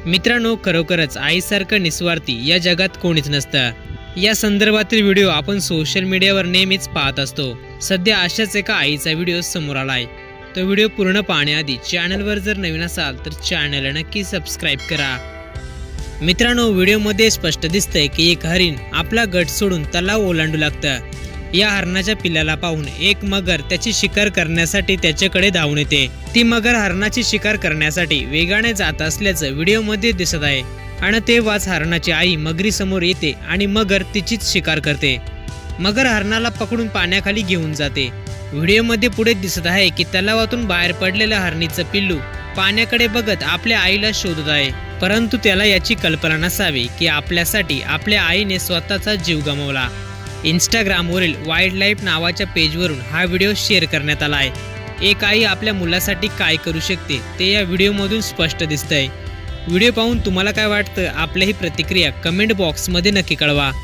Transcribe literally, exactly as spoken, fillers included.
मित्रांनो, खरोखरच आईसारखं निस्वार्थी या जगात कोणीच नसतं। या संदर्भातील व्हिडिओ आपण सोशल मीडियावर नेहमीच पाहत असतो। सध्या अशाच एका आईचा व्हिडिओ समोर आलाय। तो व्हिडिओ पूर्ण पाहण्याआधी चॅनलवर जर नवीन असाल तर चॅनलला नक्की सबस्क्राइब करा। मित्रांनो, व्हिडिओमध्ये स्पष्ट दिसतंय की एक हरिण आपला गट सोडून तलाव ओलांडू लागतं। या हरणाच्या पिल्लाला पाहून एक मगर त्याची शिकार करण्यासाठी त्याच्याकडे धावून येते। ती मगर हरणाची शिकार करण्यासाठी वेगाने जात असल्याचं व्हिडिओमध्ये दिसत आहे आणि तेव्हाच हरणाची आई मगरी समोर येते आणि मगर तिचीच शिकार करते। मगर हरणाला पकडून पाण्याखाली घेऊन जाते। व्हिडिओमध्ये पुढे दिसत आहे की तलावातून बाहेर पडलेलं हरणीचं पिल्लू पाण्याकडे बघत आपल्या आईला शोधत आहे, परंतु त्याला याची कल्पना नसावी की आपल्यासाठी आपल्या आईने स्वतःचा जीव गमावला। इंस्टाग्रामवरील वाईल्ड लाईफ नावाच्या पेजवरून हा व्हिडिओ शेअर करण्यात आला आहे। एक आई आपल्या मुलासाठी काय करू शकते ते या व्हिडिओमधून स्पष्ट दिसतंय। व्हिडिओ पाहून तुम्हाला काय वाटतं? आपल्याही प्रतिक्रिया कमेंट बॉक्समध्ये नक्की कळवा।